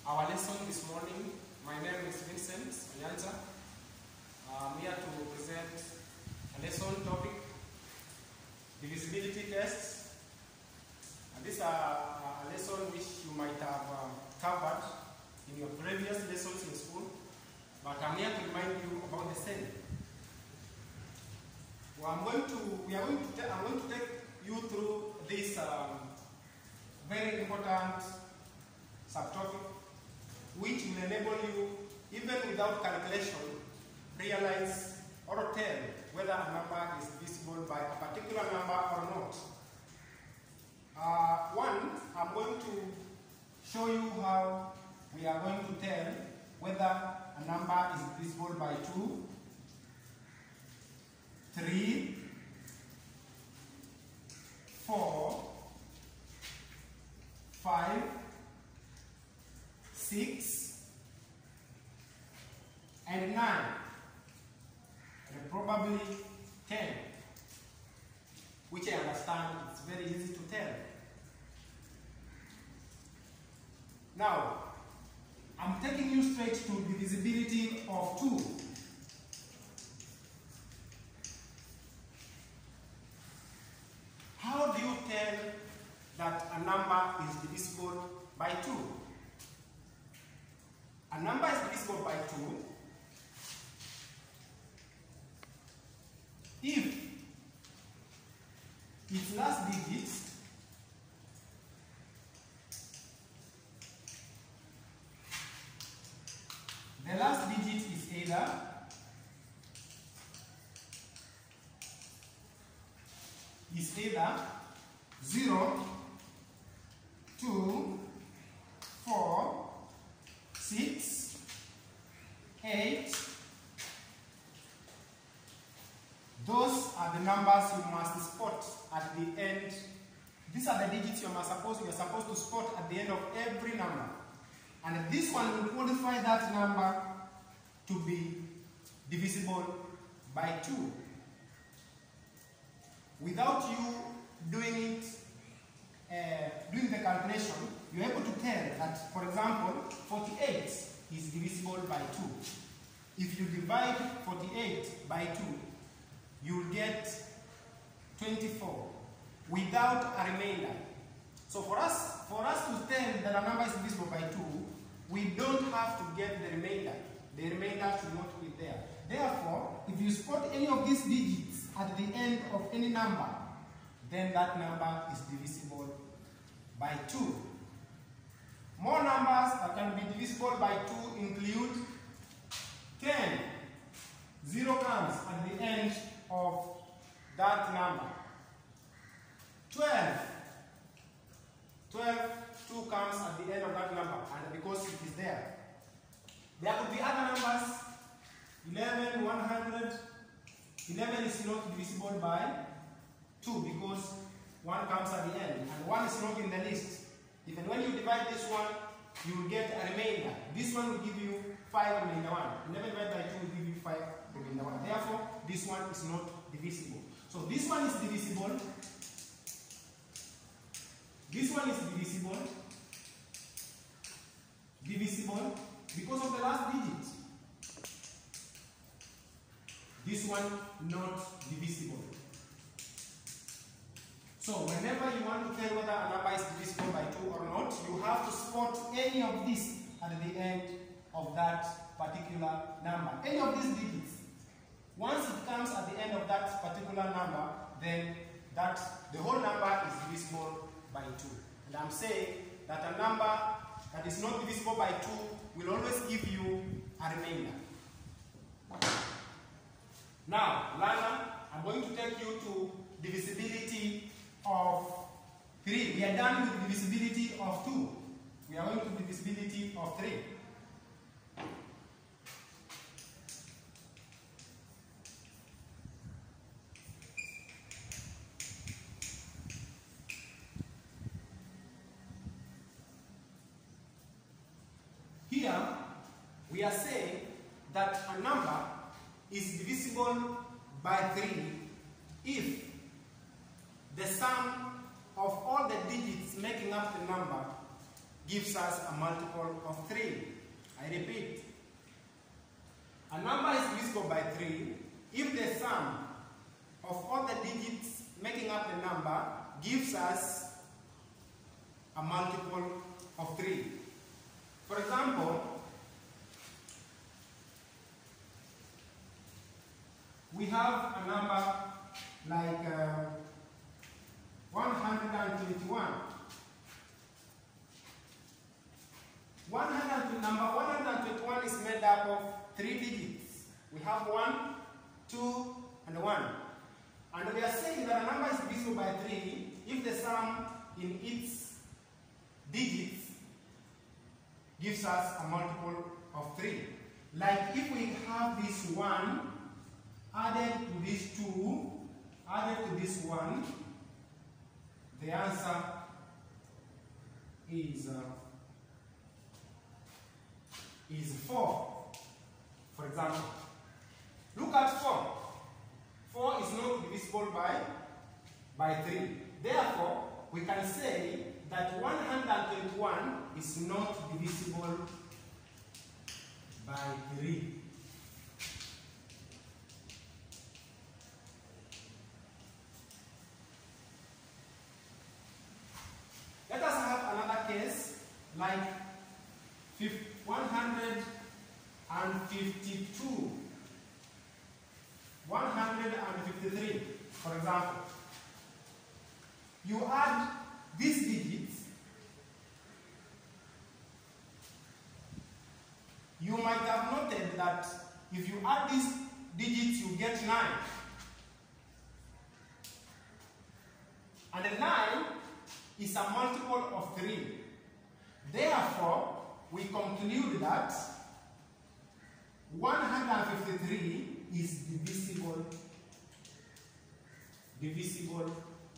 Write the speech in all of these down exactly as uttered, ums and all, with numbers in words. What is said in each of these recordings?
our lesson this morning. My name is Vincent Onyanja. I'm here to present a lesson topic, divisibility tests. And this is a, a lesson which you might have uh, covered in your previous lessons in school, but I'm here to remind you about the same. Well, I'm going to, we are going to, I'm going to take you through this um, very important subtopic, which will enable you, even without calculation, realize or tell whether a number is divisible by a particular number or not. Uh, one, I'm going to show you how we are going to tell whether a number is divisible by two, three, four, five, six, and nine, and probably ten, which I understand it's very easy to tell. Now, I'm taking you straight to the divisibility of two. How do you tell that a number is divisible by two? A number is divisible by two if its last digits the last digit is either is either zero, two, four, six, eight. Those are the numbers you must spot at the end. These are the digits you are supposed you are supposed to spot at the end of every number. And this one will qualify that number to be divisible by two. Without you doing it, uh, doing the calculation, you're able to tell that, for example, forty-eight is divisible by two. If you divide forty-eight by two, you will get twenty-four without a remainder. So for us, for us to tell that a number is divisible by two, we don't have to get the remainder. The remainder should not be there. Therefore, if you spot any of these digits at the end of any number, then that number is divisible by two. More numbers that can be divisible by two include ten. Zero comes at the end of that number. twelve. twelve, two comes at the end of that number, and because it is there. There could be other numbers. eleven, one hundred. eleven is not divisible by two because one comes at the end, and one is not in the list. Even when you divide this one, you will get a remainder. This one will give you five remainder one. eleven divided by two will give you five remainder one. Therefore, this one is not divisible. So this one is divisible. This one is divisible. Divisible because of the last digit. This one not divisible. So whenever you want to tell whether a number is divisible by two or not, you have to spot any of these at the end of that particular number. Any of these digits. Once it comes at the end of that particular number, then that the whole number is divisible by two. And I'm saying that a number that is not divisible by two will always give you a remainder. Now, learner, I'm going to take you to divisibility of three. We are done with divisibility of two. We are going to divisibility of three. Here, we are saying that a number is divisible by three if the sum of all the digits making up the number gives us a multiple of three. I repeat, a number is divisible by three if the sum of all the digits making up the number gives us a multiple of three. For example, we have a number like uh, one hundred twenty-one. one hundred, number one hundred twenty-one is made up of three digits. We have one, two, and one. And we are saying that a number is divisible by three if the sum in its digits gives us a multiple of three. Like if we have this one added to this two, added to this one, the answer is uh, is four. For example, look at four. four is not divisible by, by three. Therefore, we can say that one hundred twenty-one is not divisible by three. Let us have another case like one hundred fifty-two, one hundred fifty-three, for example. You add these digits, you might have noted that if you add these digits, you get nine. And the nine is a multiple of three. Therefore, we conclude that one hundred fifty-three is divisible, divisible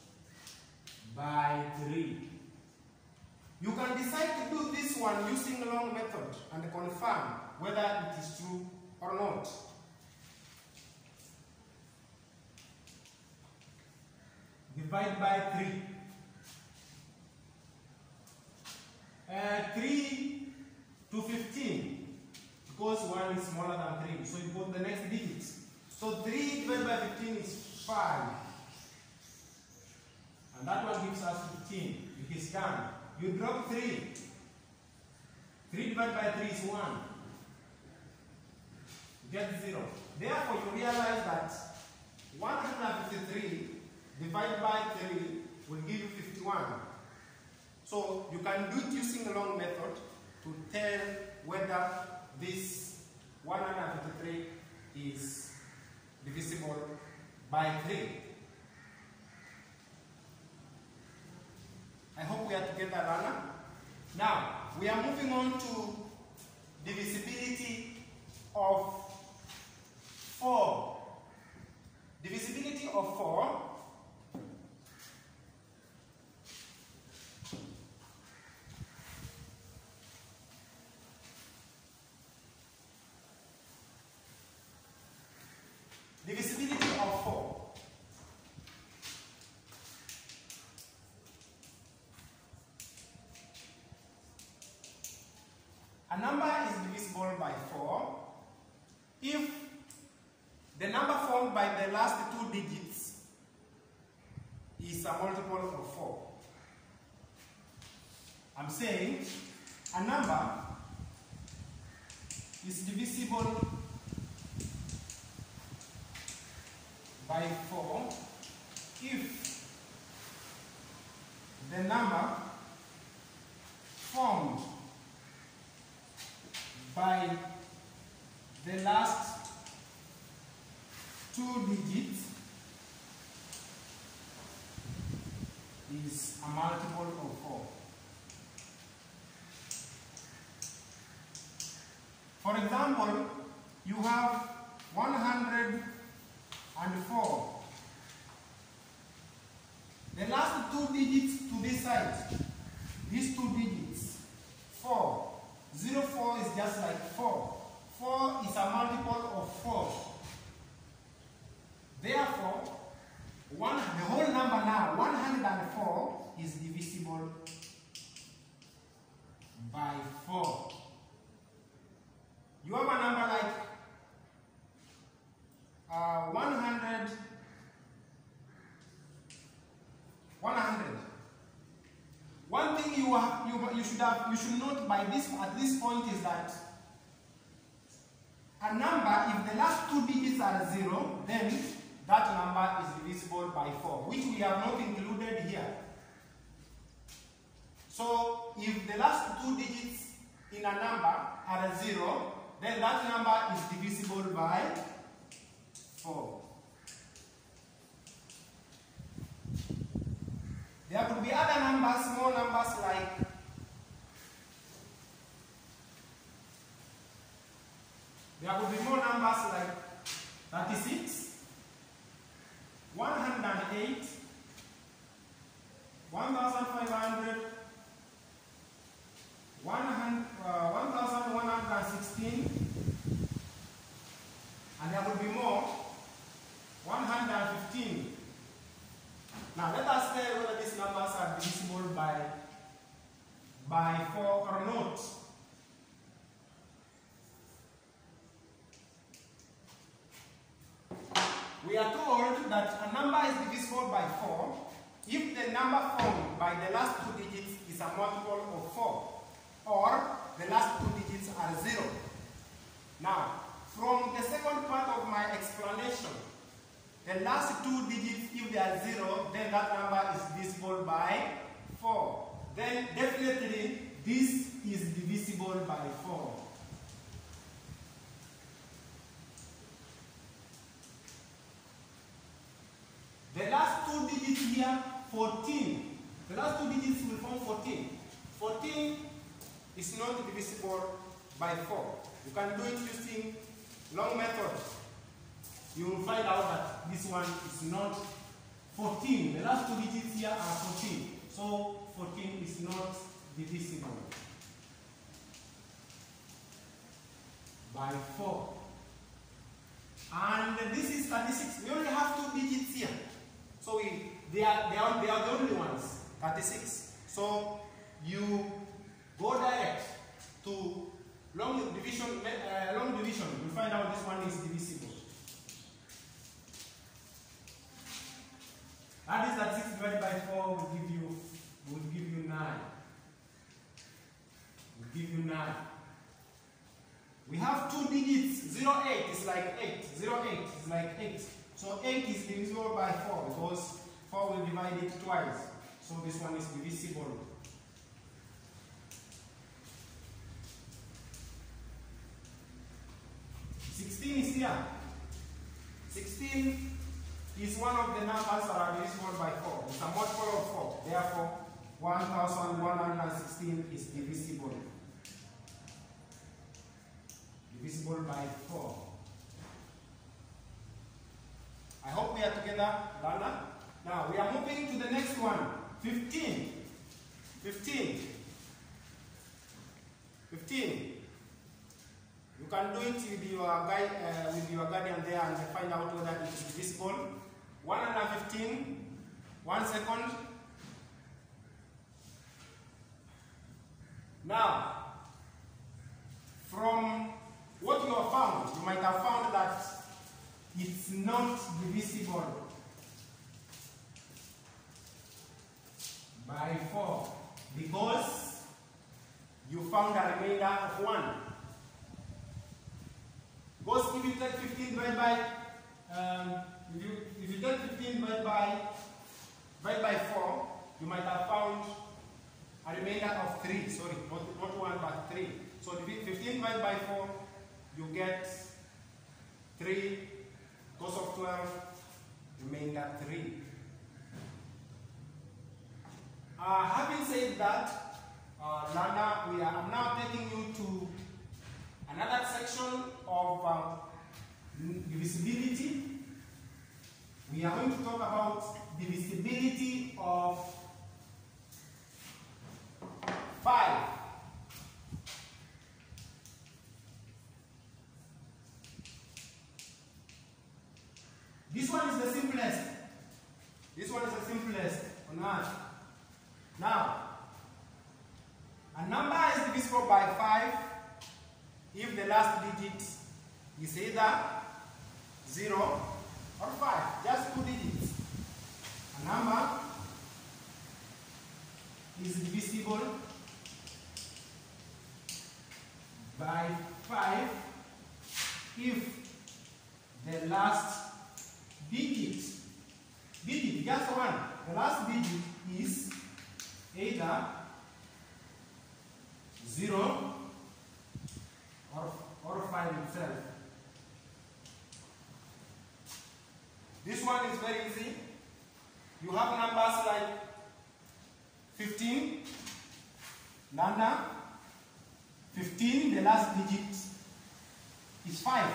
by three. You can decide to do this one using the long method and confirm whether it is true or not. Divide by three. Uh, three to fifteen, because one is smaller than three, so you put the next digits. So three divided by fifteen is five. And that one gives us fifteen. It is done. You drop three. three divided by three is one. You get zero. Therefore, you realize that one hundred fifty-three divided by three will give you fifty-one. So you can do it using the long method to tell whether this one hundred fifty-three is divisible by three. I hope we are together, Rana. Now, we are moving on to divisibility of four. Divisibility of four. Divisibility of four. A number is divisible by four if the number formed by the last two digits is a multiple of four. I'm saying a number is divisible by four if the number formed by the last two digits is a multiple of four. For example, you have one hundred four. The last two digits to this side, these two digits, four. zero four is just like four. four is a multiple of four. Therefore, one, the whole number now, one hundred four, is divisible by four. You have a number like uh, one hundred, one hundred. One thing you have, you, you should have, you should note by this at this point is that a number, if the last two digits are zero, then that number is divisible by four, which we have not included here. So, if the last two digits in a number are a zero, then that number is divisible by four. There could be other numbers, small numbers like there could be more numbers like thirty-six, one hundred eight, one thousand five hundred, one thousand one hundred sixteen, and there will be more, one hundred fifteen. Now let us tell whether these numbers are divisible by, by four or not. We are told that a number is divisible by four if the number formed by the last two digits is a multiple of four, or the last two digits are zero. Now, from the second part of my explanation, the last two digits, if they are zero, then that number is divisible by four. Then definitely this is divisible by four. The last two digits here, fourteen. The last two digits will form fourteen. fourteen is not divisible by four. You can do it using long method. You will find out that this one is not fourteen. The last two digits here are fourteen. So fourteen is not divisible by four. And this is thirty-six. We only have two digits here. So we, they, are, they, are, they are the only ones, thirty-six. So you go direct to long division, uh, long division. You'll find out this one is divisible. That is that six divided by four will give you, will give you nine. Will give you nine. We have two digits. zero, eight is like eight. zero, eight is like eight. So eight is divisible by four because four will divide it twice. So this one is divisible. sixteen is here. sixteen is one of the numbers that are divisible by four. It's a multiple of four. Therefore, one thousand one hundred sixteen is divisible. Divisible by four. I hope we are together, Lana. Now we are moving to the next one. fifteen. fifteen. fifteen. You can do it with your guide, uh, with your guardian there and find out whether it is divisible. one hundred fifteen. One second. Now, from what you have found, you might have found that it's not divisible by four because you found a remainder of one. Because if you take fifteen divided by um, if you if you take fifteen divided by divided by four, you might have found a remainder of three. Sorry, not, not one but three. So fifteen divided by four, you get three. Cos of twelve, remainder three. Uh, having said that, uh, Lana, we are I'm now taking you to another section of uh, divisibility. We are going to talk about divisibility of five. This one is the simplest. This one is the simplest on earth. Now, a number is divisible by five if the last digit is either zero or five, just two digits. A number is divisible by five if the last digit, digit, just one, the last digit is either zero or, or five itself. This one is very easy. You have numbers like fifteen, Nana, fifteen, the last digit is five.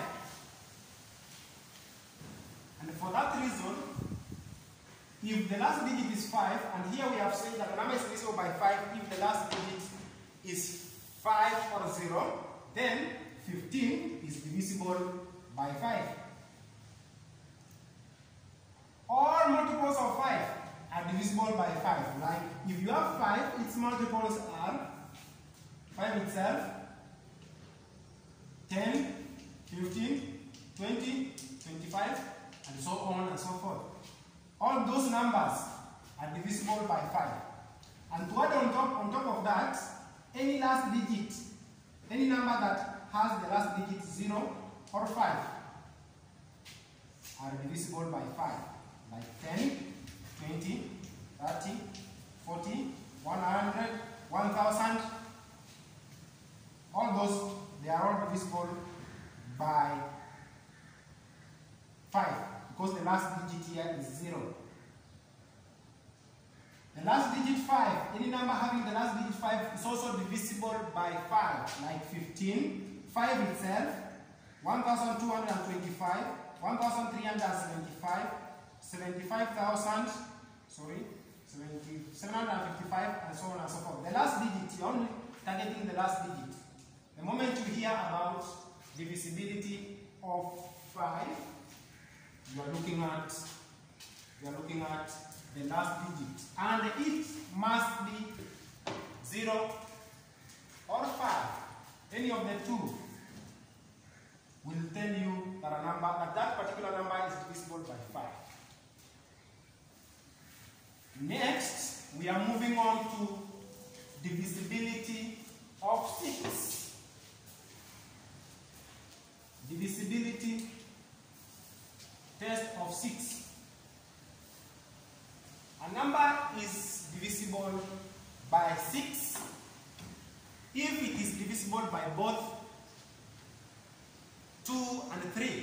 And for that reason, if the last digit is five, and here we have said that the number is divisible by five if the last digit is five or zero, then fifteen is divisible by five. All multiples of five are divisible by five. Like if you have five, its multiples are five itself, ten, fifteen, twenty, twenty-five, and so on and so forth. All those numbers are divisible by five. And to add on top, on top of that, any last digit, any number that has the last digit zero or five are divisible by five. Like ten, twenty, thirty, forty, one hundred, one thousand. All those, they are all divisible by five because the last digit here is zero. The last digit five, any number having the last digit five is also divisible by five, like fifteen, five itself, one thousand two hundred twenty-five, one thousand three hundred seventy-five, seventy-five thousand, sorry, seven hundred fifty-five, and so on and so forth. The last digit, you're only targeting the last digit. The moment you hear about divisibility of five, you are looking at you are looking at the last digit, and it must be zero or five. Any of the two will tell you that a number that that particular number is divisible by five. Next, we are moving on to divisibility of six. Divisibility test of six. A number is divisible by six if it is divisible by both two and three.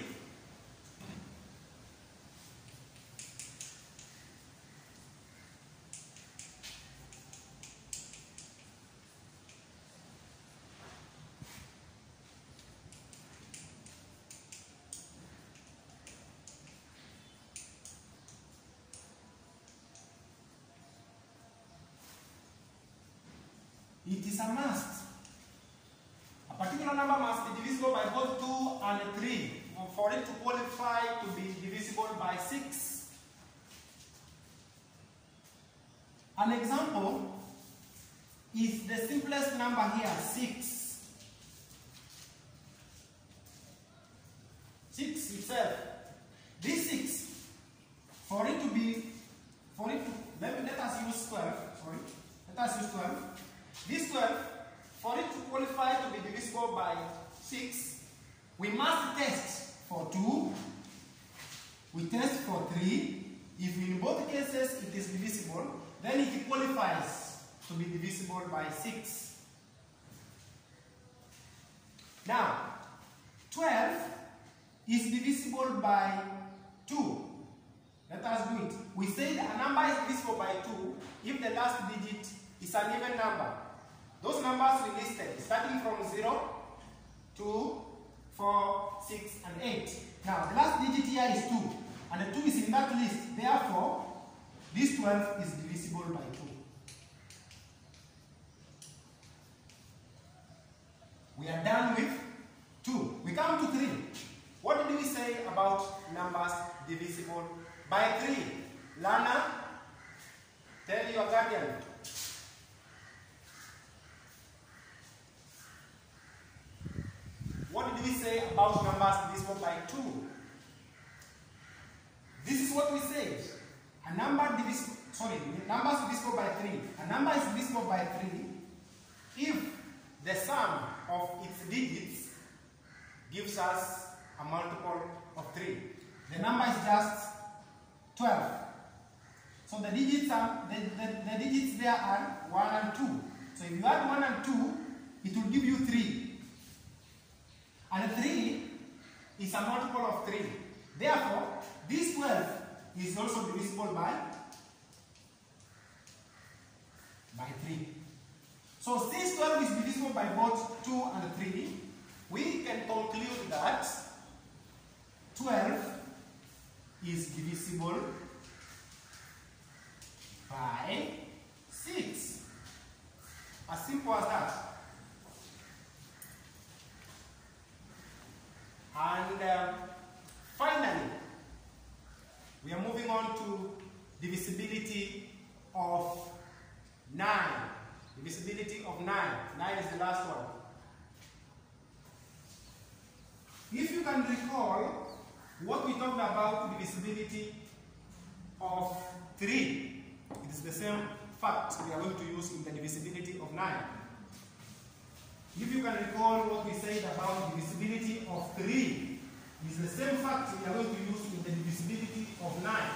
It is a must. A particular number must be divisible by both two and three for it to qualify to be divisible by six. An example is the simplest number here, six. six itself. This six, for it to be, for it to, let, let us use twelve, sorry, let us use twelve. This twelve, for it to qualify to be divisible by six, we must test for two, we test for three. If in both cases it is divisible, then it qualifies to be divisible by six. Now, twelve is divisible by two. Let us do it. We said a number is divisible by two if the last digit is an even number. Those numbers we listed, starting from zero, two, four, six, and eight. Now, the last digit here is two, and the two is in that list. Therefore, this twelve is divisible by two. We are done with two. We come to three. What did we say about numbers divisible by three? Lana, tell your guardian. say about numbers divisible by two? This is what we said. A number divisible, sorry, numbers divisible by three. A number is divisible by three if the sum of its digits gives us a multiple of three. The number is just twelve. So the digits are the, the, the digits there are one and two. So if you add one and two, it will give you three. And three is a multiple of three. Therefore, this twelve is also divisible by, by three. So since twelve is divisible by both two and three, we can conclude that twelve is divisible by six. As simple as that. And uh, finally, we are moving on to divisibility of nine. Divisibility of nine. nine is the last one. If you can recall what we talked about divisibility of three, it is the same fact we are going to use in the divisibility of nine. If you can recall what we said about divisibility of three, it is the same fact we are going to use in the divisibility of nine.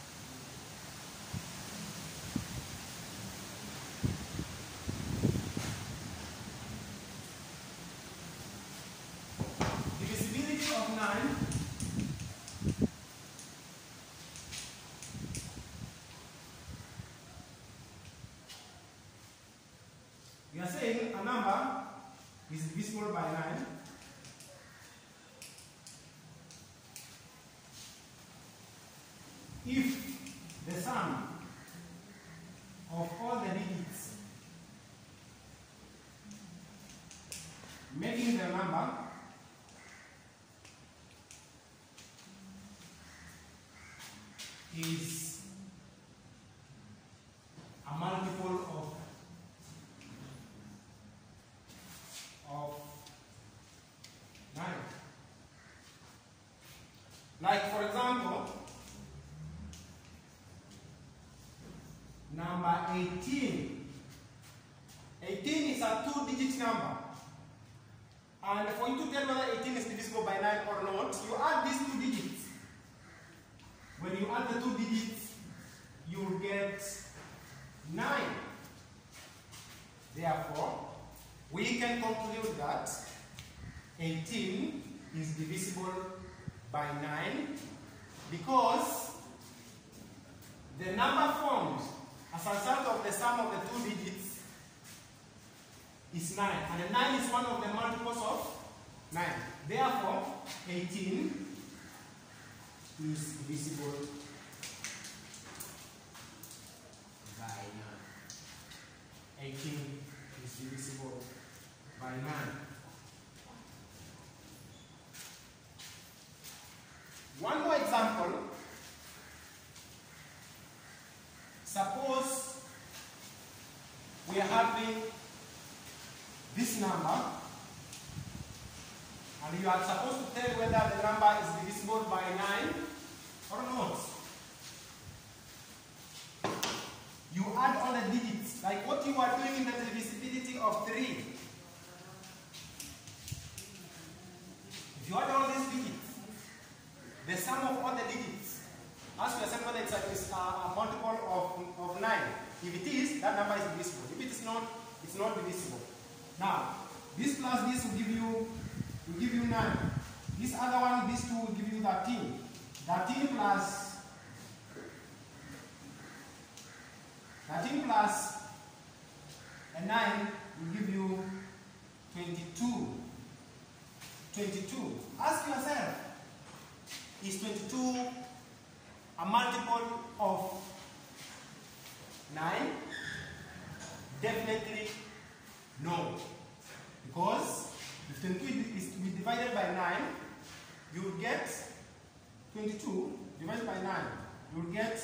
Divisibility of nine we are saying a number is divisible by nine if the sum of all the digits making the number is a multiple of of nine. Like for example, number eighteen. eighteen is a two-digit number. And for you to tell whether eighteen is divisible by nine or not, you add these two digits. When you add the two digits, you will get nine. Therefore, we can conclude that eighteen is divisible by nine because the number formed as a result of the sum of the two digits is nine. And nine is one of the multiples of nine. Therefore, eighteen is divisible by nine. eighteen is divisible by nine. One more example. Suppose we are having this number and you are supposed to tell whether the number is divisible by nine or not. You add all the digits, like what you are doing in the divisibility of three. If you add all these digits, the sum of all the digits, ask yourself whether it's a, it's a, a multiple of, of nine. If it is, that number is divisible. If it is not, it's not divisible. Now, this plus this will give you will give you nine. This other one, these two will give you thirteen. thirteen plus thirteen plus a nine will give you twenty-two. twenty-two. Ask yourself, is twenty-two a multiple of nine? Definitely no. Because if twenty-two is to be divided by nine, you will get twenty-two divided by nine. You will get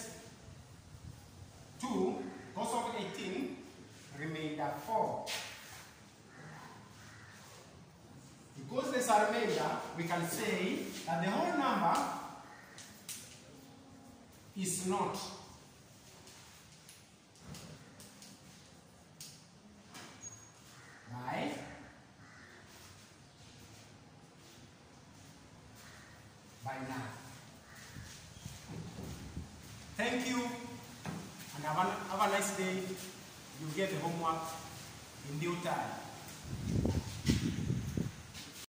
two, cos of eighteen, remainder four. Because the processes are made, uh, we can say that the whole number is not by by nine. Thank you, and have a, have a nice day. You get the homework in due time.